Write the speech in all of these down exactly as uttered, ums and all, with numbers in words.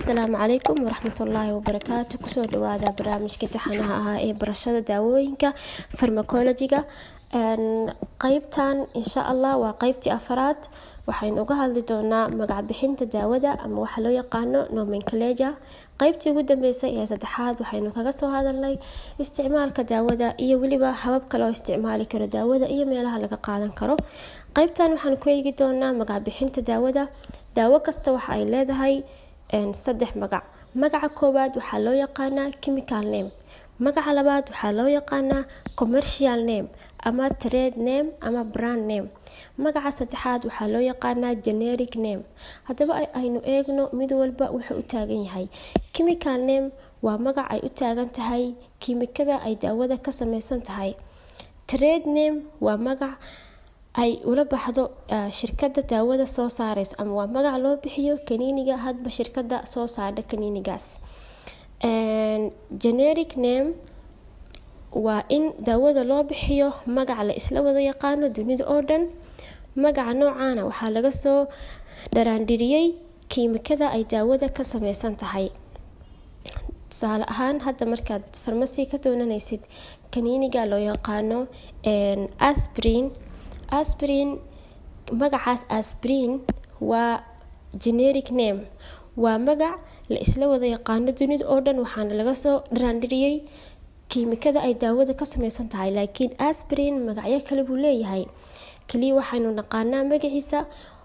السلام عليكم ورحمة الله وبركاته. كسو دوادا برامج كتحنها اي برشادة داوينكا فارماكولوجيكا ان قيبتان ان شاء الله وقيبتي افراد waxaynu uga hadli doonaa magac bixinta daawada ama waxa loo yaqaano nomenclature. qaybtii ugu dambeysay ee saddexaad waxaynu kaga soo hadalnay isticmaalka daawada iyo waliba hababka loo isticmaali karo daawada iyo meelaha laga qaadan karo. qaybtan waxaan ku eegi doonaa magac bixinta daawada. daawo kasta waxa ay leedahay saddex magac. magaca koowaad waxa loo yaqaanaa chemical name, magaca labaad waxa loo yaqaanaa commercial name ama trade name ama brand name, magaca saddexaad waxa loo yaqaanaa generic name. hadaba aynu eegno mid walba wuxuu u taagan yahay. chemical name waa magac ay u taagan tahay kiimikada ay daawada ka samaysan tahay. trade name waa magac ay ula baxdo shirkadda daawada soo saaraysa ama waa magac loo bixiyo kaniiniga hadba shirkadda soo saarta kaniinigaas. generic name waa in daawada loo bixiyo magac la isla wada yaqaano dunida oo dhan. magaca noocaana waxaa laga soo dharaandiriyay kiimikada ay daawada ka samaysan tahay. tusaale ahaan hadda markaad farmasi ka doonanaysid kaniiniga loo yaqaano aspirin aspirin magacaas aspirin waa generic name, waa magac la isla wada yaqaano dunida oo dhan waxaana laga soo dharaandiriyay kiimikada ay daawada ka samaysan tahay. laakiin aspirin magacyo kale buu leeyahay, kaliya waxaynu naqaanaa magaciisa.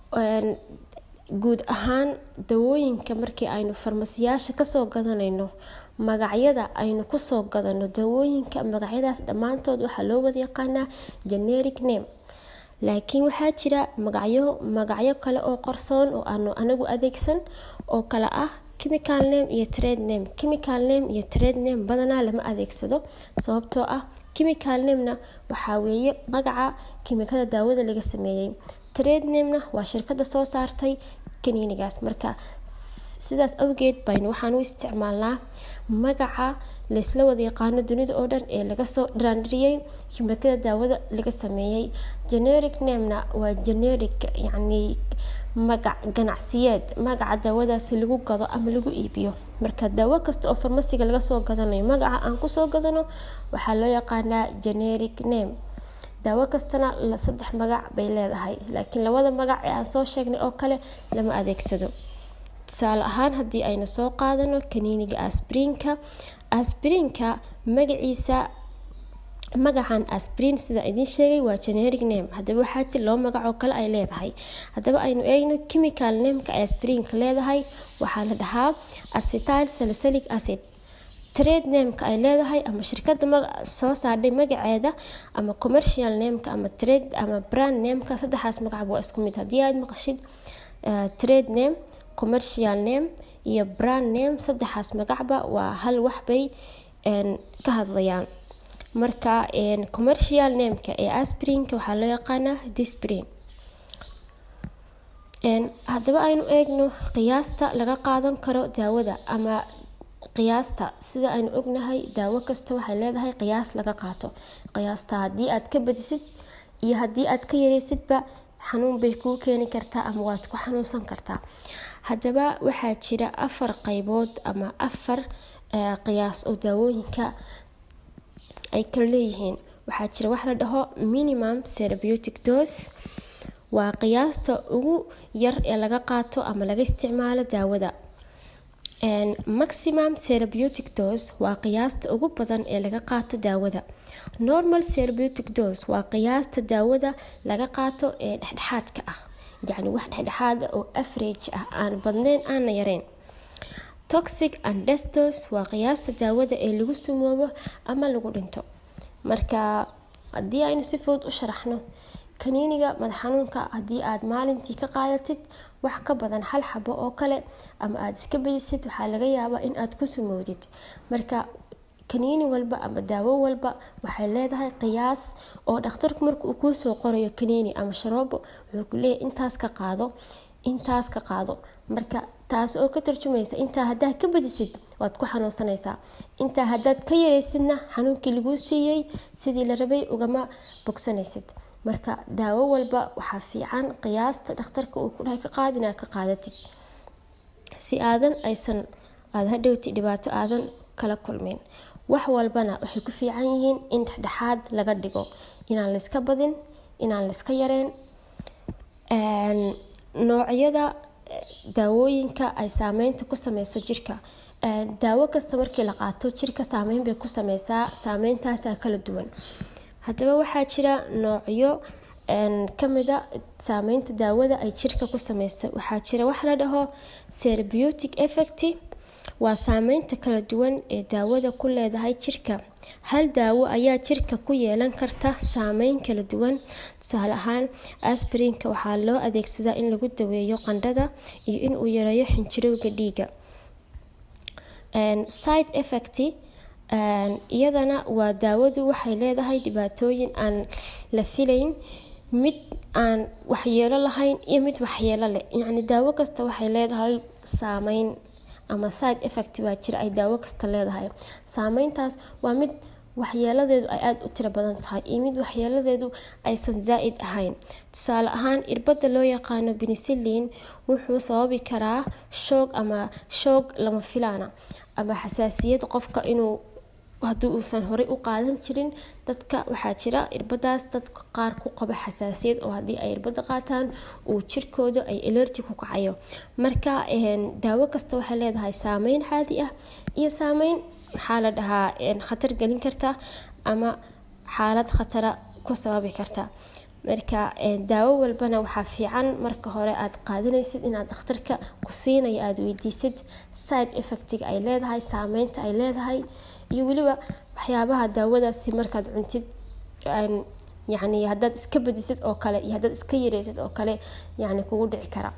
guud ahaan daawooyinka markii aynu farmasiyaasha kasoo gadanayno magacyada aynu kusoo gadano daawooyinka magacyadaas dhammaantood waxaa loo wada yaqaanaa generic name. laakiin waxaa jira magacyo magacyo kale oo qarsoon oo aanu anagu adeegsan oo kala ah chemical name iyo trade name. chemical name iyo trade name badanaa lama adeegsado sababtoo ah chemical name-na waxaa weeye magaca kiimikada daawada laga sameeyay. trade name-na waa shirkadda soo saartay kaniinigaas. marka sidaas awgeed baynu waxaan u isticmaalnaa magaca la isla wada yaqaano dunida oo dhan ee laga soo dharaandiriyay kiimikada daawada laga sameeyay. generic name-na waa generic yacni magac ganacsiyeed, magaca daawadaasi lagu gado ama lagu iibiyo. marka daawo kasta oo farmasiga laga soo gadanayo magaca aan ku soo gadano waxaa loo yaqaanaa generic name. daawo kastana la saddex magac bay leedahay, laakiin labada magac ee aan soo sheegnay oo kale lama adeegsado. tusaale ahaan haddii aynu soo qaadano kaniiniga aspirinka aspirinka magaciisa magacan aspirin sida idin sheegay waa generic name. hadaba waxaa jira loo magac oo kale ay leedahay. hadaba aynu eegno chemical name-ka aspirinka leedahay waxaa la dhahaa acetyl salicylic acid. trade name-ka ay leedahay ama shirkadda soo saartay magaceeda ama commercial name-ka ama trade ama brand name-ka saddexaas magac waa isku mid. haddii aad maqashid trade name, commercial name iyo brand name saddexaas magacba waa hal wax bay ka hadlayaan. marka commercial name-ka ee aspirinka waxaa loo yaqaanaa disprin. hadaba aynu eegno qiyaasta laga qaadan karo daawada ama qiyaasta. sida aynu ognahay daawo kasta waxay leedahay qiyaas laga qaato. qiyaasta haddii aad ka badisid iyo haddii aad ka yareysidba xanuun bay kuu keeni kartaa ama waad ku xanuunsan kartaa. hadaba waxaa jira afar qaybood ama afar qiyaas oo daawooyinka ay kala leeyihiin. waxaa jira wax la dhaho minimum therapeutic dose, waa qiyaasta ugu yar ee laga qaato ama laga isticmaalo daawada. maximum therapeutic dose waa qiyaasta ugu badan ee laga qaato daawada. normal therapeutic dose waa qiyaasta daawada laga qaato ee dhexdhexaadka ah, yacni wax dhexdhexaad oo average ah, aan badnayn aana yareyn. toxic and death dose waa qiyaasta daawada ee lagu sumoobo ama lagu dhinto. marka haddii aynu si fudud u sharaxno kaniiniga madax xanuunka haddii aad maalintii ka qaadatid wax ka badan hal xabo oo kale ama aad iska badisid waxaa laga yaabaa in aad ku sumoodid. marka kaniini walba ama daawo walba waxay leedahay qiyaas oo dhakhtarku marka uu kuu soo qorayo kaniini ama sharoobo wuxuu ku leeyahay intaas ka qaado intaas ka qaado. marka taas oo ka tarjumaysa intaa haddaad ka badisid waad ku xanuunsanaysaa, intaa haddaad ka yareysidna xanuunkii laguu siiyey sidii la rabay ugama bogsanaysid. marka daawo walba waxaa fiican qiyaasta dhakhtarka uu ku dhahay ka qaad inaad ka qaadatid. si aadan aysan aad hadhowti dhibaato aadan kala kulmin. wax walbana waxay ku fiican yihiin in dhexdhexaad laga dhigo, inaan la iska badin, inaan la iska yareen. een noocyada daawooyinka ay saameynta ku sameyso jirka, daawo kasta markii la qaato jirka saameyn bay ku sameysaa, saameyntaas kala duwan. haddaba waxaa jira noocyo een kamida saameynta daawada ay jirka ku sameyso. waxaa jira wax la dhaho therapeutic effect, waa saameynta kala duwan ee daawada ku leedahay jirka. hal daawo ayaa jirka ku yeelan karta saameyn kala duwan. tusaale ahaan aspirinka waxaa loo adeegsadaa in lagu daweeyo qandhada iyo in uu yareeyo xinjirowga dhiiga. side effect iyadana waa daawadu waxay leedahay dhibaatooyin aan la filayn, mid aan waxyeelo lahayn iyo mid waxyeelo leh. yacni daawo kasta waxay leedahay saameyn ama side effect baa jira ay daawo kasta leedahay. saameyntaas waa mid waxyeeladeedu ay aad u tiro badan tahay iyo mid waxyeeladeedu aysan zaa'id ahayn. tusaale ahaan irbada loo yaqaano penicillin wuxuu sababi karaa shoog ama shoog lama filaana ama xasaasiyad qofka inuu haddii uusan horey u qaadan jirin. dadka waxaa jira irbadaas dadka qaar ku qaba xasaasiyad oo haddii ay irbada qaataan uu jirkooda ay allergy ku kacayo. marka daawo kasta waxay leedahay saameyn caadi ah iyo saameyn maxaa la dhahaa khatar gelin karta ama xaalad khatara ku sababi karta. marka daawo walbana waxaa fiican marka hore aad qaadanaysid inaad dhakhtarka ku siinayo aad weydiisid side effect-ga ay leedahay, saameynta ay leedahay iyo weliba waxyaabaha daawadaasi markaad cuntid yacni haddaad iska badisid oo kale iyo haddaad iska yareysid oo kale yacni kugu dhici kara.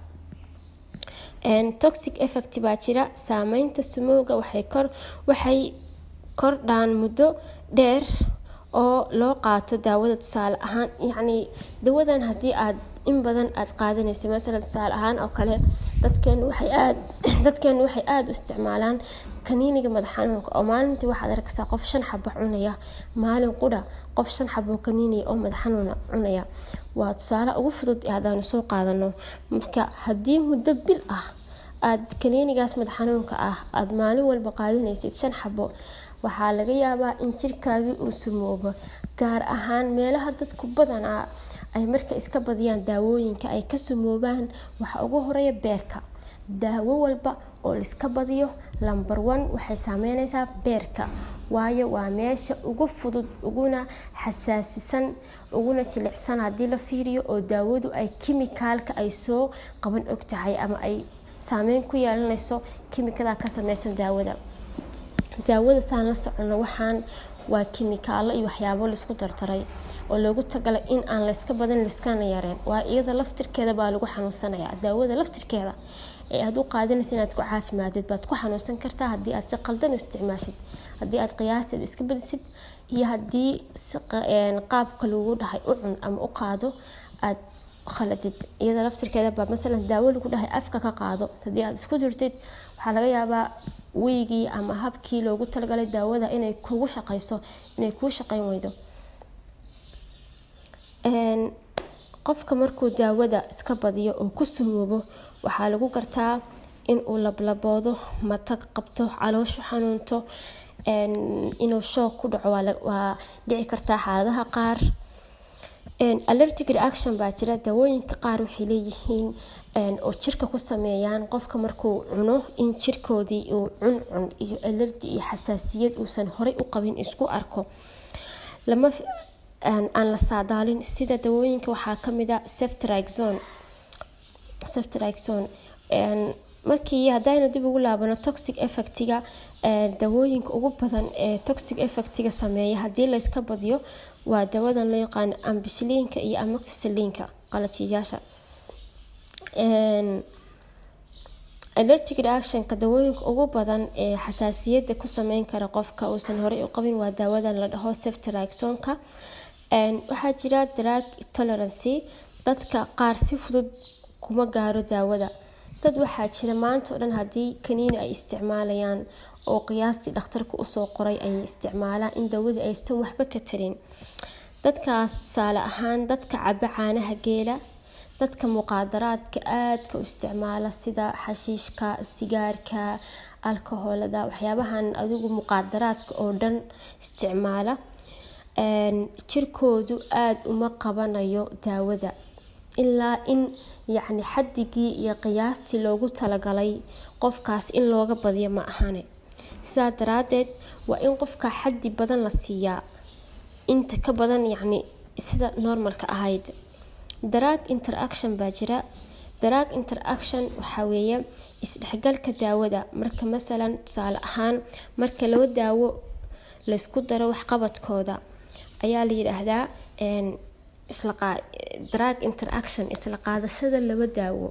toxic effect baa jira. saameynta sumowga waxay kor waxay kordhaan muddo dheer oo loo qaato daawada. tusaale ahaan yacni dawadan haddii aad in badan aad qaadanaysa masalan tusaale ahaan oo kale dadkeenu waxay aad dadkeenu waxay aad u isticmaalaan kaniiniga madax xanuunka oo maalintii waxaad arkaysaa qof shan xabo cunaya, maalin qudha qof shan xabo kaniini oo madax xanuun cunaya. waa tusaale ugu fudud ee hadaan soo qaadano. marka haddii muddo bil ah aad kaniinigaas madax xanuunka ah aad maalin walba qaadanaysid shan xabo, waxaa laga yaabaa in jirkaagii uu sumoobo, gaar ahaan meelaha dadku badanaa ay marka iska badiyaan daawooyinka ay ka sumoobaan. waxa ugu horeeya beerka. daawo walba oo iska badiyo number one waxay saameynaysaa beerka, waayo waa meesha ugu fudud uguna xasaasisan uguna jilicsan haddii la fiiriyo oo daawadu ay kimikaalka ay soo qaban og tahay ama ay saameyn ku yeelanayso kimikada ka sameysan daawada. daawada saan la socono waxaan waa kimikaalo iyo waxyaabo la isku dartaray oo loogu tagalay in aan la iska badan la iskana yareen. waa iyada laftirkeeda baa lagu xanuunsanayaa. daawada laftirkeeda ee aad u qaadanaysid inaad ku caafimaadid baad ku xanuunsan kartaa haddii aad si qaldan u isticmaashid, haddii aad qiyaasteeda iska badisid iyo haddii qaabka lagu dhahay u cun ama u qaado aad khaladid. iyada laftirkeeda baa masalan daawo lagu dhahay afka ka qaado, haddii aad isku jirtid waxaa laga yaabaa weygii ama habkii loogu talagalay daawada inay kugu shaqeyso inay kuu shaqeyn weydo. qofka markuu daawada iska badiyo oo ku sumoobo waxaa lagu gartaa in uu lablaboodo, matag qabto, calooshu xanuunto, inuu shoog ku dhaco waa dhici kartaa xaaladaha qaar. allergic reaction baa jira. daawooyinka qaar waxay leeyihiin oo jirka ku sameeyaan qofka markuu cuno in jirkoodii uu cuncun iyo allergy iyo xasaasiyad uusan horey u qabin isku arko. lama aan la saadaalin. sida daawooyinka waxaa kamid ah ceftriaxone. ceftriaxone markii haddaynu dib ugu laabano toxic effect-ga, daawooyinka ugu badan ee toxic effect-ga sameeya haddii la iska badiyo waa daawadan loo yaqaan ampicillinka iyo amoxicillinka qalajiyaasha. allergic reaction-ka daawooyinka ugu badan ee xasaasiyadda ku sameyn kara qofka uusan horey u qabin waa daawadan la dhaho ceftriaxone-ka. waxaa jira drug tolerance. dadka qaar si fudud kuma gaaro daawada. dad waxaa jira maanta oo dhan haddii kaniini ay isticmaalayaan oo qiyaastii dhakhtarku usoo qoray ay isticmaalaan in daawada aysan waxba ka tarin. dadkaas tusaale ahaan dadka caba caanaha geela, dadka muqaadaraadka aadka u isticmaala sida xashiishka, sigaarka, alkoholada, waxyaabahan adigu muqaadaraadka oo dhan isticmaala jirkoodu aad uma qabanayo daawada ilaa in yacni xaddigii iyo qiyaastii loogu talagalay qofkaas in looga badiyo ma ahane. sidaa daraadeed waa in qofka xaddi badan la siiyaa inta ka badan yacni sida normalka ahayd. drug interaction baa jira. drug interaction waxaa weeye isdhexgalka daawada. marka masalan tusaale ahaan marka laba daawo la isku daro waxqabadkooda ayaa la yiraahdaa isla qaad drug interaction, isla qaadashada laba daawo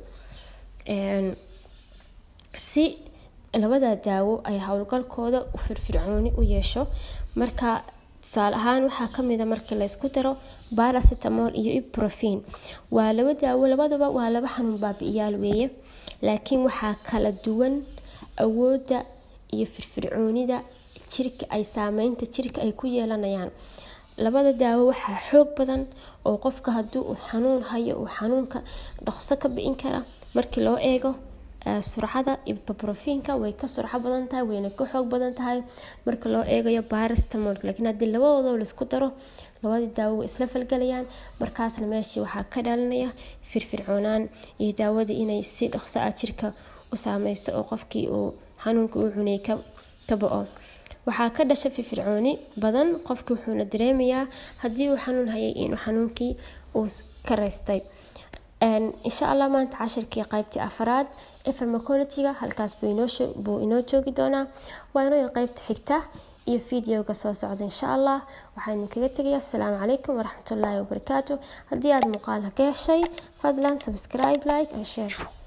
si labada daawo ay hawlgalkooda u firfircooni u yeesho. marka tusaale ahaan waxaa kamid ah markii la isku daro paracetamol iyo ibuprofen, waa laba daawo, labadaba waa laba xanuun baabi'iyaal weeye, laakiin waxaa kala duwan awoodda iyo firfircoonida jirka ay saameynta jirka ay ku yeelanayaan. labada daawo waxaa xoog badan oo qofka hadduu uu xanuun hayo uu xanuunka dhaqso ka bixin kara. markii loo eego surcada ibuprofenka way ka surco badan tahay, wayna ka xoog badan tahay marka loo eegayo paracetamol. laakiin haddii labadooda la isku daro labada daawo way isla falgalayaan, markaasna meeshii waxaa ka dhalanaya firfircoonaan iyo daawada inay si dhaqso ah jirka u saameyso oo qofkii uu xanuunka uu cunay ka ka bo'o. waxaa ka dhasha firfircooni badan, qofkii wuxuuna dareemayaa haddii uu xanuun hayay inuu xanuunkii uu ka reystay. insha allah maanta cashirkii qaybtii afaraad ee pharmacology-ga halkaas buu inoo buu inoo joogi doonaa. waa inoo qaybta xigta iyo fiidiyoga soo socda insha allah. waxaan idinkaga tegayaa assalaamu calaykum waraxmatullaahi wabarakaatu. haddii aad muuqaalka ka heshay fadlan subscribe, like and share.